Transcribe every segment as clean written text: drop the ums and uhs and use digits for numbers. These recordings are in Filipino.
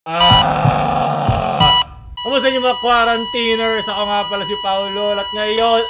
Kamusta niyo mga quarantiners? Ako nga pala si PaoLUL at ngayon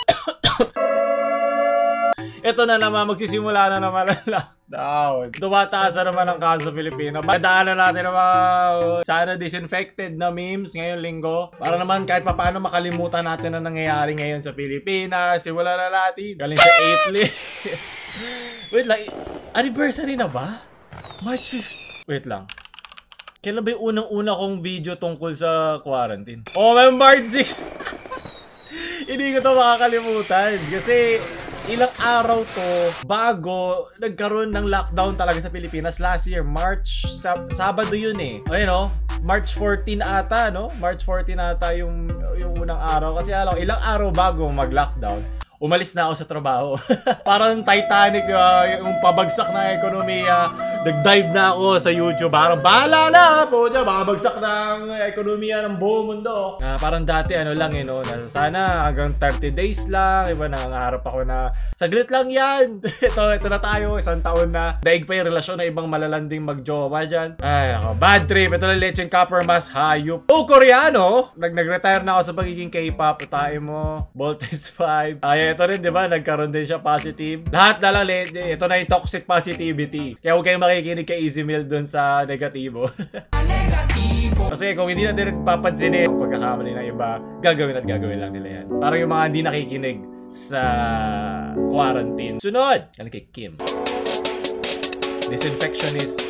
ito na naman, magsisimula na naman ang lockdown. Tumataas na naman ang kaso sa Filipino. Madaanan natin ang mga sana disinfected na memes ngayong linggo. Para naman kahit paano makalimutan natin ang nangyayari ngayon sa Pilipinas. Simula na natin. Galing sa 8th. Wait lang, anniversary na ba? March 5th. Wait lang. Kailan ba yung unang-una kong video tungkol sa quarantine? Oh, may March 6! Hindi ko to makakalimutan. Kasi ilang araw to bago nagkaroon ng lockdown talaga sa Pilipinas last year. March, Sabado yun eh. Ayun o, March 14 ata, no? March 14 ata yung unang araw. Kasi ilang araw bago mag-lockdown, umalis na ako sa trabaho. Parang Titanic, yung pabagsak na ekonomiya. Nag-dive na ako sa YouTube. Parang bahala na po dyan. Makabagsak ng ekonomiya ng buong mundo. Parang dati ano lang eh, no? Sana hanggang 30 days lang. Iba, nangangarap ako na saglit lang yan. ito na tayo. Isang taon na. Daig pa yung relasyon na ibang malalanding mag-jowa dyan. Ay, ako. Bad trip. Ito na Lecheng Copper Mas Hayop. Oh, Koreano. Nag-retire na ako sa pagiging K-pop. Tayo mo. Voltage 5. Ay, ito rin, di ba? Nagkaroon din siya positive. Lahat na lang, ito na yung toxic positivity. Kaya huwag kayong makikinig kay Easy Meal dun sa negatibo. Kasi kung hindi natin papansin eh, pagkakamali ng iba, gagawin lang nila yan. Parang yung mga hindi nakikinig sa quarantine. Sunod! Yan kay Kim. Disinfectionist.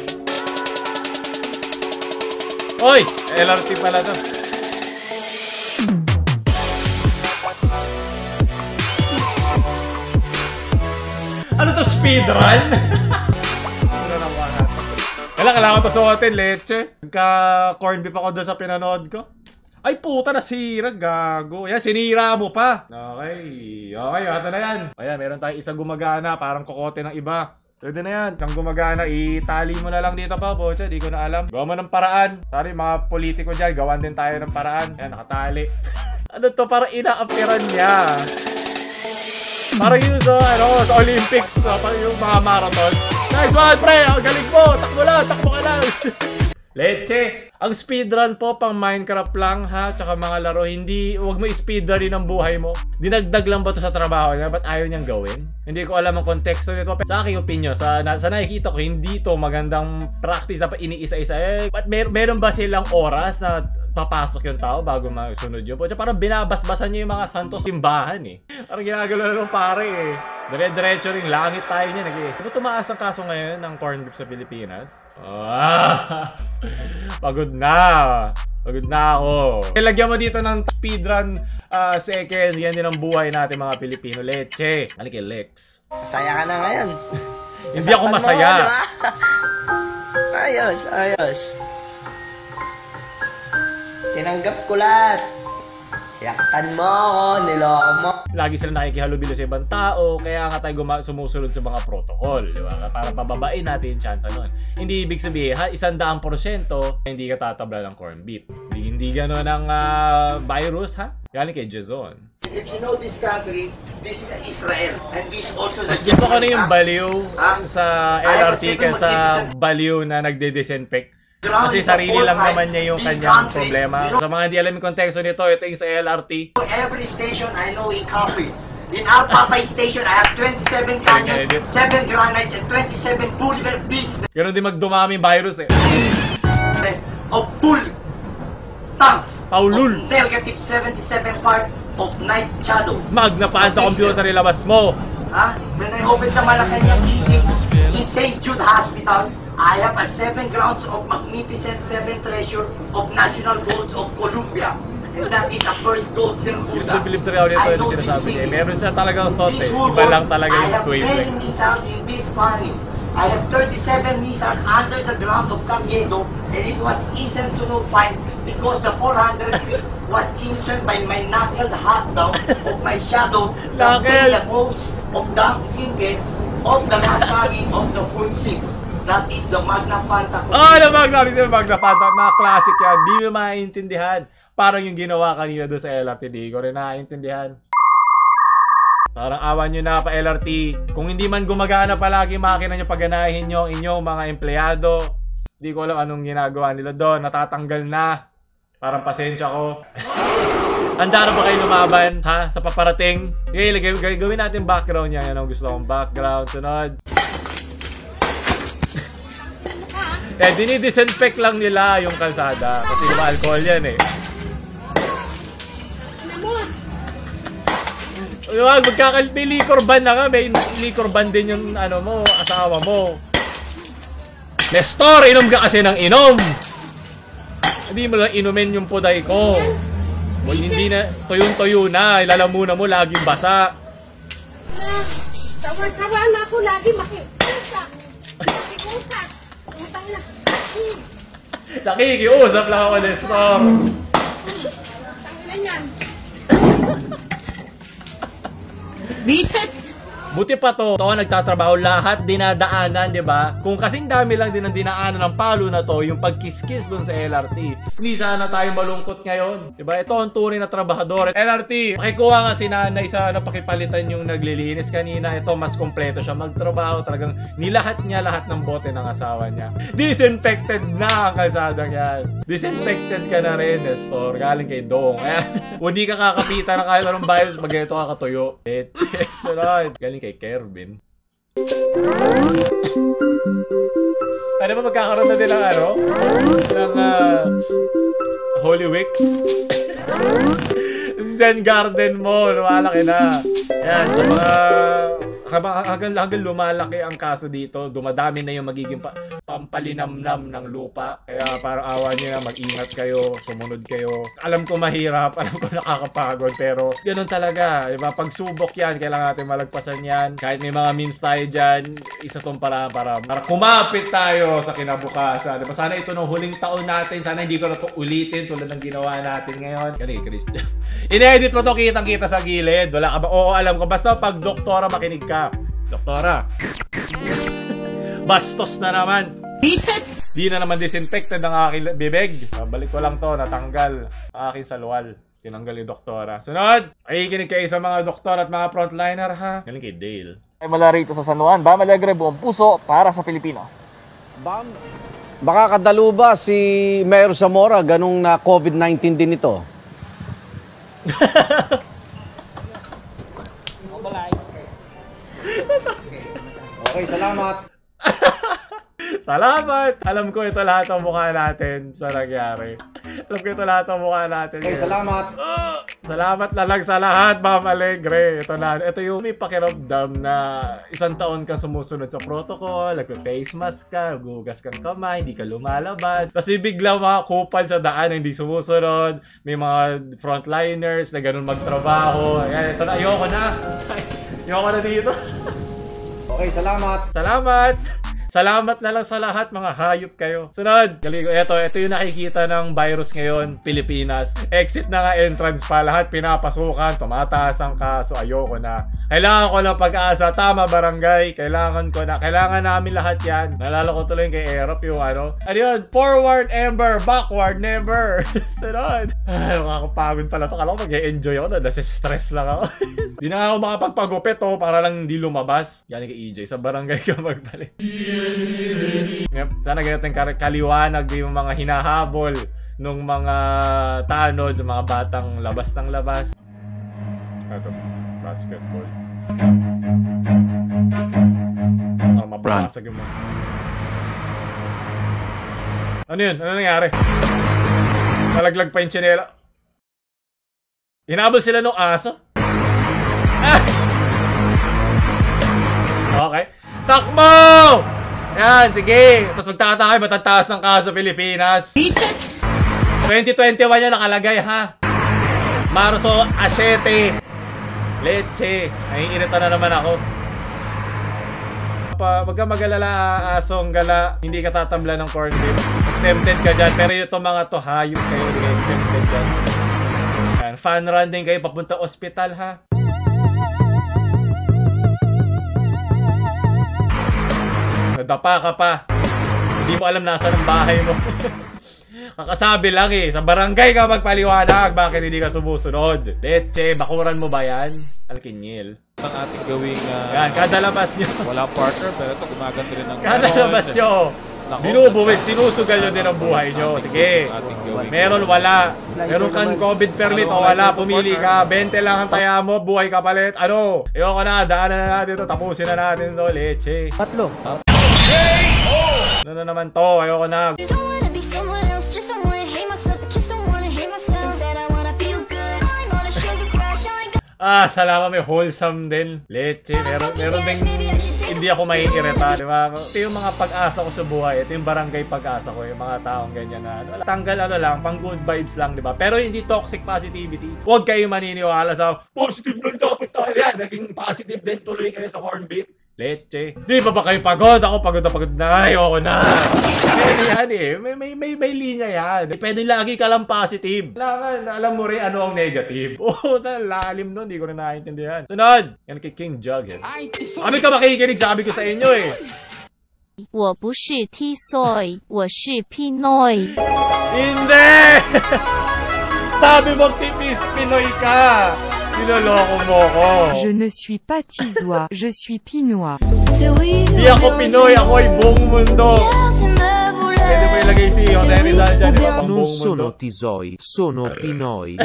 Oy! LRT pala to. Ano to, speedrun? Kailangan ko to suotin, leche. Nagka-corn beef ako doon sa pinanood ko. Ay puta, nasira, gago. Yan, sinira mo pa. Okay, ito na yan. Ayan, meron tayong isang gumagana, parang kokote ng iba. Pwede na yan. Isang gumagana, itali mo na lang dito pa, bocha. Di ko na alam. Gawa mo ng paraan. Sorry, mga politiko dyan, gawan din tayo ng paraan. Ayan, nakatali. Ano to, parang ina-appearan niya. Parang yun sa Olympics, parang yung mga marathon. Nice one, pre! Ang galing mo! Takbo ka lang! Leche! Ang speedrun po, pang Minecraft lang ha, tsaka mga laro, huwag mo i-speedrun rin ang buhay mo. Dinagdag lang ba to sa trabaho niya? Ba't ayaw niyang gawin? Hindi ko alam ang konteksto nito. Sa aking opinion, sa nakikita ko, hindi to magandang practice. Dapat iniisa-isa. Ba't meron ba silang oras na papasok yung tao bago masunod yun? Parang binabasbasan niya yung mga santos simbahan eh. Parang ginagalo na ng pare eh. Dire-diretso rin, langit tayo niya. Ano tumaas ang kaso ngayon ng corn beef sa Pilipinas? Pagod na ako. Lagyan mo dito ng speedrun second. Yan din ang buhay natin mga Pilipino. Leche. Halika, Lex. Masaya ka na ngayon. Hindi ako masaya. Ayos. Tinanggap ko lahat. Siyaktan mo ako, niloko mo. Lagi sila nakikihalubilo sa ibang tao, kaya nga tayo sumusunod sa mga protocol, di ba? Para pababain natin yung chance nun. Hindi ibig sabihin, 100% hindi ka tatabla ng corn beef. Hindi gano'n ang virus, ha? Galing kay Jason. If you know this country, this is Israel, and this also the Gusto ko na yung baliw sa LRT kaysa baliw na nagde-disinfect. Kasi sarili lang naman niya yung kanyang problema. Sa mga hindi alam yung konteksto nito, ito yung sa LRT. Every station I know in copy. In our Papay station, I have 27 canyons, 7 granites, and 27 boulevard bills. Ganon din magdumami yung virus eh. Of bull tanks. PaoLUL. Negative 77 part of night shadow. Magna paan sa computer ilabas mo. Ha? When I opened the Malacanang meeting in St. Jude Hospital, I have a 7 grounds of magnificent 7 treasure of national golds of Colombia. And that is a pearl gold ng Buddha. Yung believe talaga nito yung sinasabi niya. Meron siya talagang thought eh. Iba lang talaga yung wavelength. I have 10 missiles in this valley. I have 37 missiles under the ground of Camiedo, and it was easy to no find because the 400 feet was injured by my knuckled hot down of my shadow that made the most of the kimbit of the last valley of the full sea. That is the Magna Fanta. The Magna Fanta. Mga classic yan. Di mo maintindihan. Parang yung ginawa kanina doon sa LRT. Di ko rin naiintindihan. Parang awan nyo na pa LRT. Kung hindi man gumagana palagi makina nyo, pagganahin nyo inyong mga empleyado. Di ko alam anong ginagawa nila doon. Natatanggal na. Parang pasensya ko. Handa na ba kayo lumaban, ha? Sa paparating? Okay, gawin natin background yan. Yan ang gusto kong background. Sunod. Dinidisinfect lang nila yung kalsada. Kasi ma-alcohol yan eh. Huwag, may liquor ban na nga. May liquor ban din yung ano mo, asawa mo. Nestor, inom ka kasi ng inom. Hindi mo lang inumin yung puday ko. Well, hindi na, tuyong-tuyo na. Ilalamunan mo, laging basa. Tawa-tawa na ako lagi makiusap. Makiusap. Utang na. Nakikiusap lang ako, Nestor. Utang na yan. Bisit! Buti pa to. Ito nagtatrabaho lahat dinadaanan, di ba? Kung kasing dami lang din ang dinaanan ng PaoLUL na to, yung pagkiskis dun sa LRT. Hindi sana tayo malungkot ngayon. Di ba? Ito ang tunay na trabahador. LRT, pakikuha nga si nanay sa napakipalitan yung naglilinis kanina. Ito, mas kompleto siya magtrabaho. Talagang nilahat niya lahat ng bote ng asawa niya. Disinfected na ang kalsadang yan. Disinfected ka na rin, Nestor. Galing kay Dong. Hindi ka kakapitan ng kahit anong virus pag ito kakatuyo. Sunod. Galing kay Kervin. Ano ba magkakaroon na din ng ano? Ng Holy Week? Zen Garden mo, lumalaki na. Yan, sa mga hanggang lumalaki ang kaso dito, dumadami na yung magiging pampalinamnam ng lupa. Kaya parang awa nyo na, mag-ingat kayo, sumunod kayo. Alam ko mahirap, alam ko nakakapagod, pero ganun talaga. Diba? Pagsubok yan, kailangan natin malagpasan yan. Kahit may mga memes tayo dyan, isa tong para kumapit tayo sa kinabukasan. Diba? Sana ito nung huling taon natin, sana hindi ko na ito ulitin tulad ng ginawa natin ngayon. Galing, Christian. In-edit mo to, kitang-kita sa gilid. Wala ka ba? Oo, alam ko. Basta pag doktora, makinig ka. Doktora. Bastos na naman. Di na naman disinfected ang aking bibig. Balik ko lang to, natanggal ang aking salwal. Tinanggal yung doktora. Sunod! Makikinig kayo sa mga doktor at mga frontliner, ha? Galing kay Dale. Ay mula rito sa San Juan, Bam Alegre, buong puso para sa Pilipino. Bam, baka kadalo ba si Mayor Zamora ganung na COVID-19 din ito? Okay, salamat. Salamat! Alam ko ito lahat ang mukha natin sa nangyari. Alam ko ito lahat ang mukha natin. Okay, salamat. Salamat na lang sa lahat, Bam Alegre. Ito yung may pakiramdam na isang taon ka sumusunod sa protocol, nagpe-face mask ka, gugas kang kamay, hindi ka lumalabas. Tapos bigla mga kupal sa daan na hindi sumusunod. May mga frontliners na ganun magtrabaho. Ayan, ito na. Ayoko na. Ayoko na dito. Okay, salamat. Salamat! Salamat na lang sa lahat, mga hayop kayo. Sunod! Galigo, ito yung nakikita ng virus ngayon, Pilipinas. Exit na nga, entrance pa. Lahat pinapasukan, tumataas ang kaso. Ayoko na. Kailangan ko ng pag-asa. Tama, barangay. Kailangan ko na. Kailangan namin lahat yan. Nalala ko tuloy kay Erop yung ano. Ano yun? Forward ever, backward never. Sunod! Ay, makakapagod pala ito. Kala ko mag-e-enjoy ako na. Nasi-stress lang ako. Di na ako makapagpagupit para lang hindi lumabas. Galing kay EJ. Sa barangay ka magbalik. Sana ganito yung kaliwanag yung mga hinahabol nung mga tanod sa mga batang labas ng labas. Ito, basketball. Mapapasag yung mga. Ano yun? Ano nangyari? Nalaglag pa yung tsinela. Hinabol sila nung aso? Ah! Okay. Takbo! Yan, sige. Tapos magtataka kayo, matataas ng kaso Pilipinas. 2021 yan nakalagay, ha? Marso, asyete. Leche. Naiinita na naman ako. Wag ka mag-alala, asong gala. Hindi ka tatabla ng corn beef. Exempted ka dyan. Pero yung mga to, hayop kayo. Hindi ka exempted dyan. Yan, fan run din kayo papunta ospital, ha? Nadapa ka pa. Hindi mo alam nasa ng bahay mo. Kakasabi lang eh. Sa barangay ka magpaliwanag. Bakit hindi ka sumusunod? Leche, bakuran mo ba yan? Alkinyil. Ang ating gawing yan, kada labas nyo. Wala partner pero ito gumaganda rin ng kada labas nyo. Binubuwis, sinusugal nyo din ang buhay nyo. Sige. Meron, wala. Meron kang COVID permit o wala, pumili ka. 20 lang ang taya mo, buhay kapalit. Ano? Ayoko na, daanan na natin ito. Tapusin na natin ito, leche. Tatlo. Ano na naman to? Ayoko na. Salamat, may wholesome din. Leche. Meron ding hindi ako maiirita, di ba? Ito yung mga pag-asa ko sa buhay. Ito yung barangay pag-asa ko. Yung mga taong ganyan na tanggal lang, pang good vibes lang, di ba? Pero hindi toxic positivity. Huwag kayo maniniwala sa positive lang dapat tayo. Yan, naging positive din tuloy kayo sa corn beef. Leche. Di ba kayo pagod? Ako pagod na. Ayoko na. Pwede yan eh. May linya yan. Pwede lagi ka lang positive. Alam mo rin ano ang negative. Oo, lalim nun. Di ko na naiintindihan. Sunod! Yan kay King Jughead. Ano ka makikinig? Sabi ko sa inyo eh. 我不是 Tisoy， 我是 Pinoy。 Hindi! Sabi mo tipis Pinoy ka. Niloloko mo ko. Je ne suis pas Tisois, je suis Pinois. Di ako Pinoy, ako ay buong mundo. Pwede mo ilagay si Jose Rizal dyan, di ba? Pang buong mundo. Non sono Tisoy, sono Pinoy.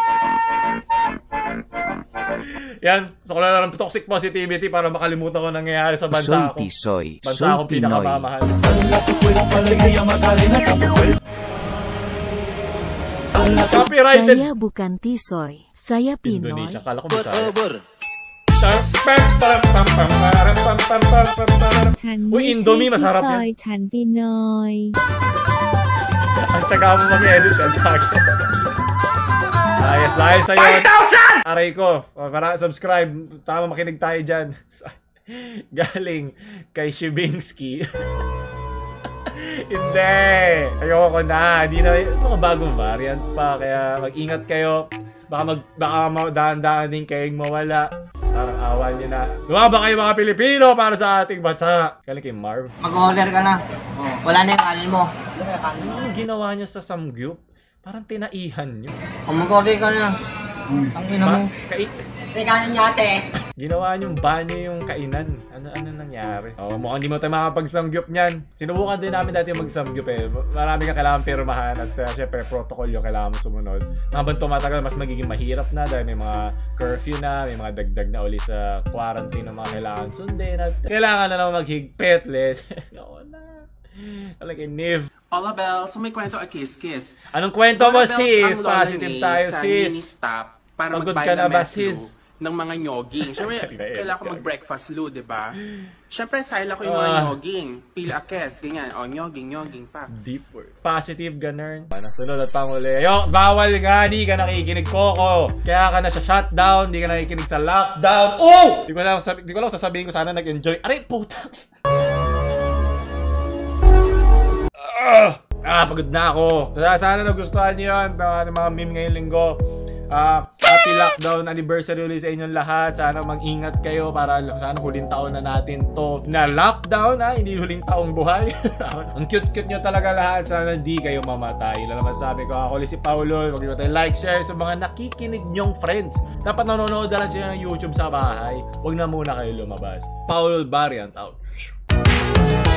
Yan, so kung lang toxic positivity para makalimutan ko nangyayari sa bansa Soy ko. Tisoy, Bansa soy akong Pinoy. pinakamamahal. Copyrighted. Saya bukan Tisoy, saya Pinoy. Indonesia, kala ko Bisaya. Uy, Indomie, masarap yan. ฉัน Pinoy. Ang tsaga mo mag-edit yan sa akin. Dahil sa'yo. 5,000! Aray ko. Para subscribe. Tama, makinig tayo dyan. Galing kay Shibinsky. Hindi. Ayoko na. Hindi na. Mga bagong variant pa. Kaya mag-ingat kayo. Baka daan-daan din kayong mawala. Parang awan nyo na. Lumaba kayo mga Pilipino para sa ating bansa. Galing kay Marv. Mag-order ka na. Wala na yung kanin mo. Ano ginawa nyo sa samgyup? Parang tinaihan nyo. Mag-order ka na. Ang ina mo. Kanin niya ate. Ginawa nyo banyo yung kainan. Ano nangyari? Mukhang di mo tayo makapag-samgyup niyan. Sinubukan din namin dati mag-samgyup eh. Marami ka kailangan pirmahan at syempre protocol yung kailangan mo sumunod. Habang tumatagal, mas magiging mahirap na dahil may mga curfew na, may mga dagdag na uli sa quarantine na mga kailangan sundin at kailangan na naman maghigpit. Oo na. Like Niv. Hola Belle, so may kwento a kiss-kiss. Anong kwento mo sis? Positive tayo sis. Para pagod ka na ba sis? Ng mga nyoging. Siyempre, kailangan ko mag-breakfast lu, diba? Siyempre, sila ko yung mga nyoging. Pila a kes, ganyan. O, nyoging pa. Deep word. Positive ganun. Nasunod at panguli. Yo, bawal nga, di ka nakikinig Coco. Kaya ka na sa shutdown, di ka nakikinig sa lockdown. Oh! Di ko lang sasabihin ko sana nag-enjoy. Aray, puta! Pagod na ako. Sana nagustuhan niyo yun. Mga meme ngayong linggo. Happy lockdown anniversary ulit sa inyong lahat. Sana mag-ingat kayo para sana huling taon na natin to na lockdown hindi huling taong buhay. Ang cute-cute nyo talaga lahat. Sana di kayo mamatay. Yun naman sabi ko. Ako ulit si PaoLUL. Huwag nyo tayo like, share sa mga nakikinig nyong friends. Dapat nanonood na lang sila ng YouTube sa bahay. Huwag na muna kayo lumabas. PaoLUL variant out.